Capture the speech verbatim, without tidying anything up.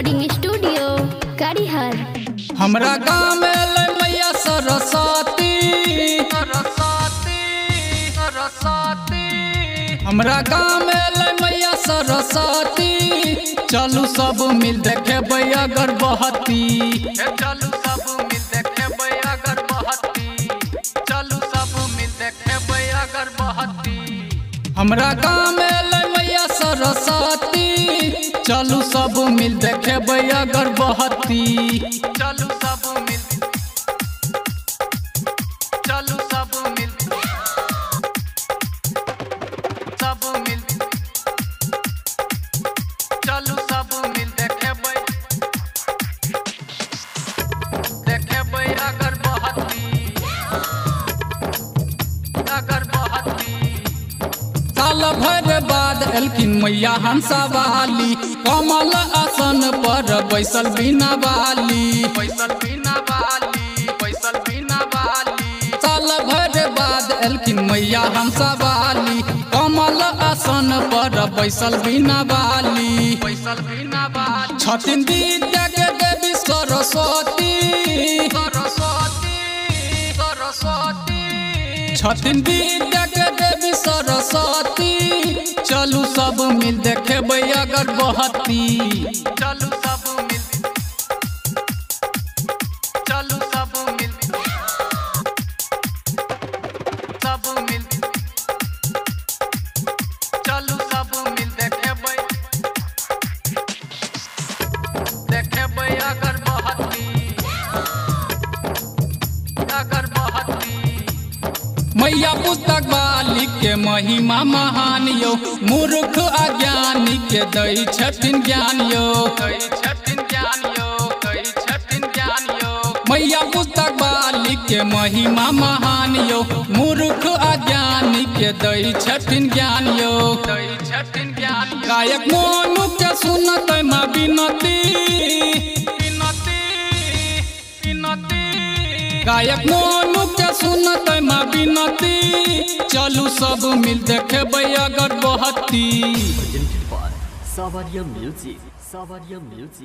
Recording studio कड़िहर। हमरा गाँव में ले मैया सरस्वती सरस्वती सरस्वती हमरा गाँव में ले मैया सरस्वती। चलू सब मिल देखे भैया गर्भवती, चलू सब मिल देखे भैया गर्भवती, चलू सब मिल देखे भैया गर्भवती। हमरा गाँव में ले मैया सरस्वती। चलू सब मिल देखे भैया गर्भवती, चलू सब मिल, चलू सब मिल, सब मिल, चलू सब मिल देखे भैया देखे भैया गर्भवती गर्भवती। साल भर बाद एलखिन मैया हंसा वाली, कमल आसन पर बैसल बिना वाली, बैसल बिना वाली, बैसल बिना वाली। साल भर बाद एलखिन मैया हंसा वाली, कमल आसन पर बैसल बिना वाली, बैसल बिना वाली। छठिन विद्या के देवी सरस्वती सरस्वती सरस्वती, छठिन विद्या के देवी सरस्वती। चलू सब मिल देखे भैया गर्भवती, चलू सब मिल, चलू सब मिल, सब मिल, चलू सब मिल देखे भैया देखे भैया गर्भवती गर्भवती। मैया पुस्तक वाली के महिमा महान यो, मूर्ख अज्ञानी के दई छथिन ज्ञान यो, दई छथिन ज्ञान यो, दई छथिन ज्ञान यो। मैया पुस्तक वाली के महिमा महान यो, मूर्ख अज्ञानी के दई छथिन ज्ञान यो, दई छथिन ज्ञान। गायक मोनू के सुनत माँ बिनती बिनती बिनती, गायक मोनू के सुनत माँ बिनती। चलू सब मिल देखे भैया गर्भवती। Savaria Music, Savaria Music.